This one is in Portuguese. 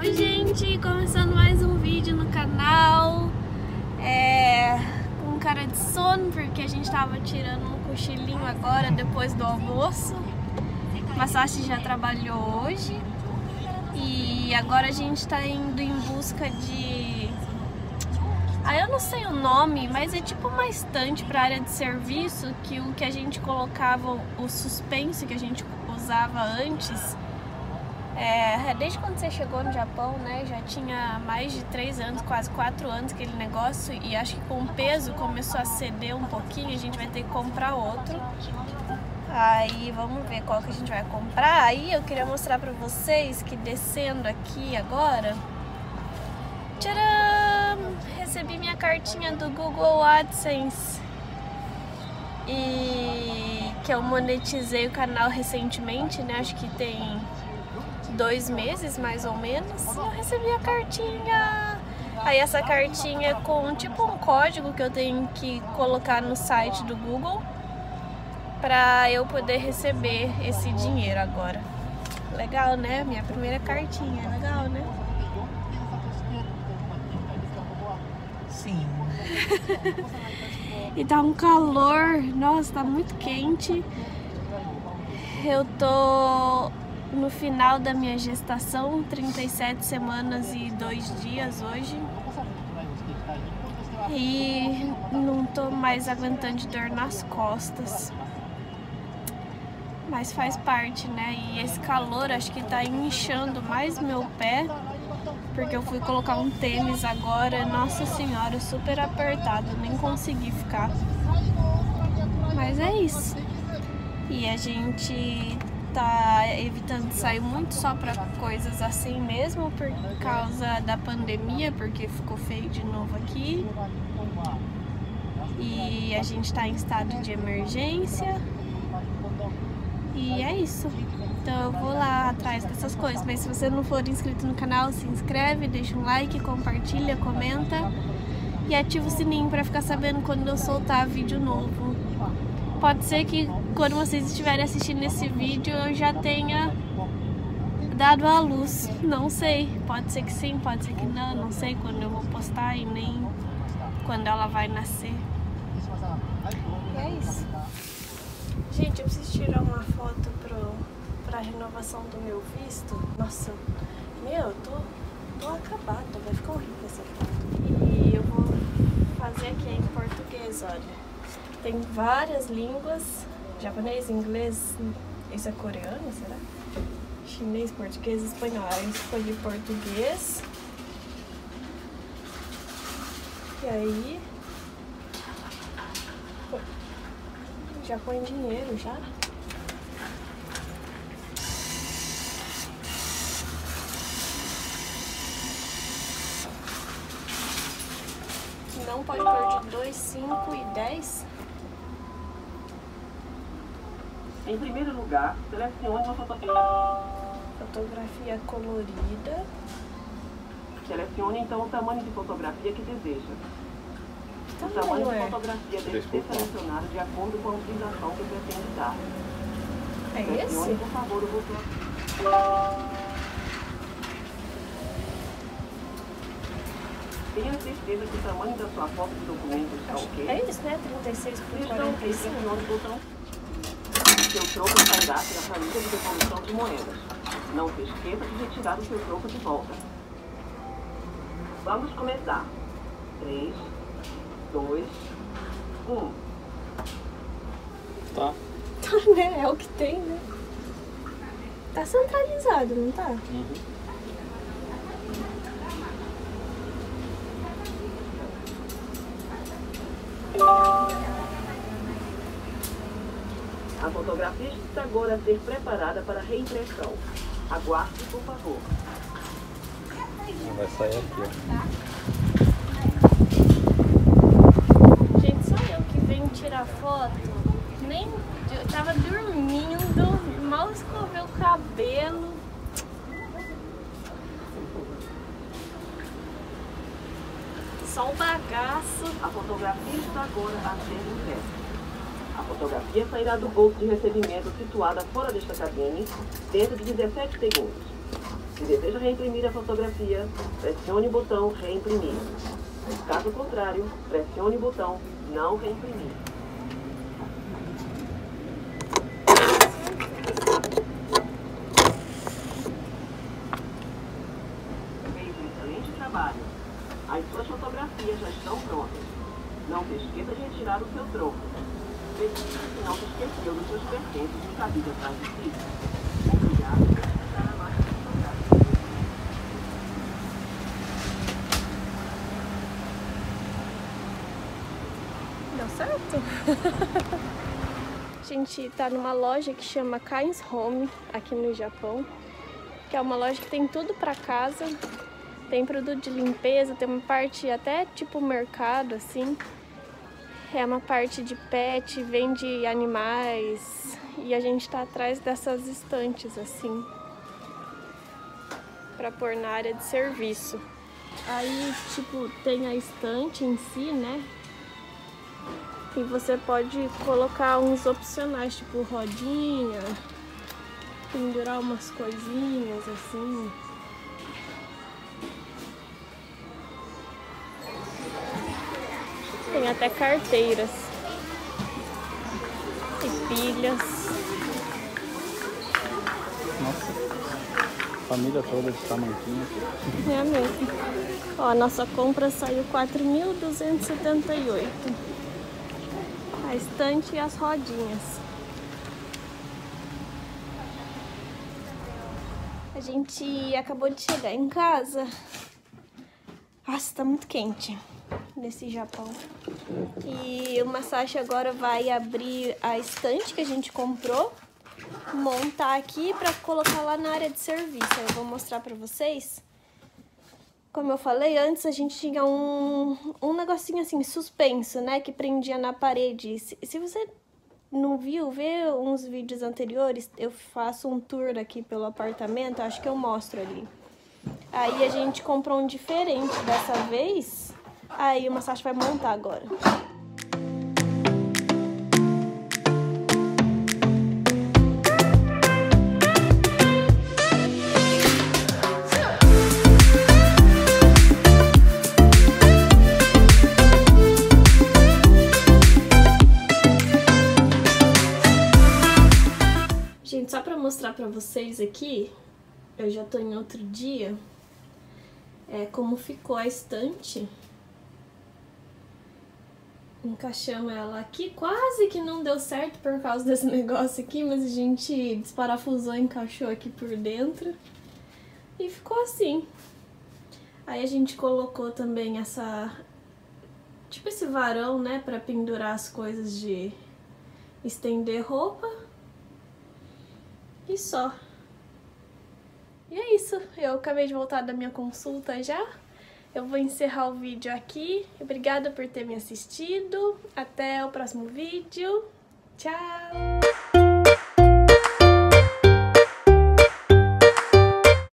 Oi gente, começando mais um vídeo no canal. Com cara de sono, porque a gente tava tirando um cochilinho agora, depois do almoço. Mas a Sasha já trabalhou hoje. E agora a gente tá indo em busca de... eu não sei o nome, mas é tipo uma estante pra área de serviço, que o que a gente colocava, o suspense que a gente usava antes. Desde quando você chegou no Japão, né, já tinha mais de 3 anos, quase 4 anos aquele negócio, e acho que com o peso começou a ceder um pouquinho, a gente vai ter que comprar outro. Aí vamos ver qual que a gente vai comprar. Aí eu queria mostrar pra vocês que descendo aqui agora, tcharam! Recebi minha cartinha do Google AdSense. E que eu monetizei o canal recentemente, né, acho que tem 2 meses mais ou menos. Eu recebi a cartinha. Aí essa cartinha é com tipo um código que eu tenho que colocar no site do Google pra eu poder receber esse dinheiro agora. Legal, né? Minha primeira cartinha, legal, né? Sim. E tá um calor, nossa, tá muito quente. Eu tô no final da minha gestação, 37 semanas e 2 dias hoje. E não tô mais aguentando de dor nas costas. Mas faz parte, né? E esse calor acho que tá inchando mais meu pé, porque eu fui colocar um tênis agora, nossa senhora, super apertado, nem consegui ficar. Mas é isso. E a gente tá evitando sair muito só pra coisas assim mesmo, por causa da pandemia, porque ficou feio de novo aqui. E a gente tá em estado de emergência. E é isso. Então eu vou lá atrás dessas coisas. Mas se você não for inscrito no canal, se inscreve, deixa um like, compartilha, comenta e ativa o sininho pra ficar sabendo quando eu soltar vídeo novo. Pode ser que quando vocês estiverem assistindo esse vídeo eu já tenha dado à luz. Não sei. Pode ser que sim, pode ser que não. Não sei quando eu vou postar e nem quando ela vai nascer. E é isso. Gente, eu preciso tirar uma foto pra renovação do meu visto. Nossa, eu tô acabada, vai ficar horrível essa foto. E eu vou fazer aqui em português, olha. Tem várias línguas, japonês, inglês, isso é coreano, será? Chinês, português, espanhol. Aí eu escolhi português. E aí... já põe dinheiro, já. Não pode pôr de 2, 5 e 10. Em primeiro lugar, selecione uma fotografia. Fotografia colorida. Selecione então o tamanho de fotografia que deseja. O Tamanho tamanho de é? fotografia deve ser selecionado de acordo com a utilização que pretende dar. É Selecione, esse? por favor, o botão. Tenha certeza que o tamanho da sua foto de documento está ok. É isso, né? 36 por Se está ok, 45. pressione o botão. Seu troco sairá pela planilha de devolução de moedas. Não se esqueça de retirar o seu troco de volta. Vamos começar. 3, 2, 1. Tá. Né? É o que tem, né? Tá centralizado, não tá? A fotografia está agora a ser preparada para reimpressão. Aguarde, por favor. Vai sair aqui, ó. Gente, só eu que venho tirar foto. Nem... eu tava dormindo, mal escovei o cabelo. Só um bagaço. A fotografia está agora a ser impressa. A fotografia sairá do bolso de recebimento situada fora desta cabine dentro de 17 segundos. Se deseja reimprimir a fotografia, pressione o botão reimprimir. Caso contrário, pressione o botão não reimprimir. Fez um excelente trabalho. As suas fotografias já estão prontas. Não se esqueça de retirar o seu troco. Verifique se não se esqueceu dos seus pertences no cabide atrás de si. Obrigado por utilizar a máquina fotográfica. Deu certo? A gente tá numa loja que chama Kain's Home, aqui no Japão, que é uma loja que tem tudo pra casa, tem produto de limpeza, tem uma parte até tipo mercado, assim, é uma parte de pet, vende animais, e a gente tá atrás dessas estantes, assim, pra pôr na área de serviço. Aí, tipo, tem a estante em si, né? E você pode colocar uns opcionais, tipo rodinha, pendurar umas coisinhas assim. Tem até carteiras e pilhas. Nossa, família toda de tamanquinho aqui. É mesmo. Ó, a nossa compra saiu 4.278. A estante e as rodinhas. A gente acabou de chegar em casa. Nossa, tá muito quente nesse Japão. E o Masashi agora vai abrir a estante que a gente comprou, montar aqui pra colocar lá na área de serviço. Eu vou mostrar pra vocês. Como eu falei antes, a gente tinha um negocinho assim, suspenso, né? Que prendia na parede. Se você não viu, vê uns vídeos anteriores, eu faço um tour aqui pelo apartamento, acho que eu mostro ali. Aí a gente comprou um diferente dessa vez, aí o Masashi vai montar agora. Gente, só pra mostrar pra vocês aqui, eu já tô em outro dia, como ficou a estante. Encaixamos ela aqui, quase que não deu certo por causa desse negócio aqui, mas a gente desparafusou e encaixou aqui por dentro e ficou assim. Aí a gente colocou também tipo esse varão, né, pra pendurar as coisas de estender roupa. E só. E é isso. Eu acabei de voltar da minha consulta já. Eu vou encerrar o vídeo aqui. Obrigada por ter me assistido. Até o próximo vídeo. Tchau!